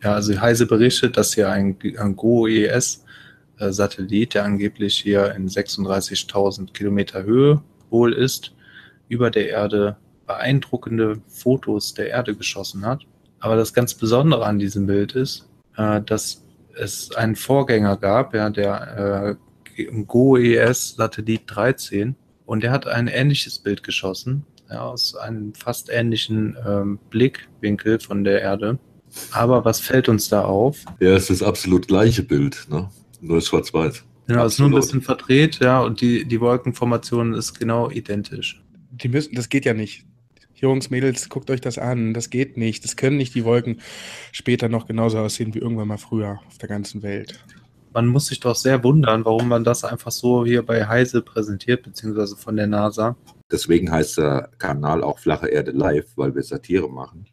Ja, also Heise berichtet, dass hier ein GOES-Satellit, der angeblich hier in 36.000 Kilometer Höhe wohl ist, über der Erde beeindruckende Fotos der Erde geschossen hat. Aber das ganz Besondere an diesem Bild ist, dass es einen Vorgänger gab, ja, der GOES-Satellit 13, und der hat ein ähnliches Bild geschossen, ja, aus einem fast ähnlichen Blickwinkel von der Erde. Aber was fällt uns da auf? Ja, es ist das absolut gleiche Bild, ne? Nur schwarz-weiß. Genau, es ist nur ein Absolut. bisschen verdreht, ja, und die Wolkenformation ist genau identisch. Das geht ja nicht. Jungs, Mädels, guckt euch das an. Das geht nicht. Das können nicht die Wolken später noch genauso aussehen wie irgendwann mal früher auf der ganzen Welt. Man muss sich doch sehr wundern, warum man das einfach so hier bei Heise präsentiert, beziehungsweise von der NASA. Deswegen heißt der Kanal auch Flache Erde Live, weil wir Satire machen.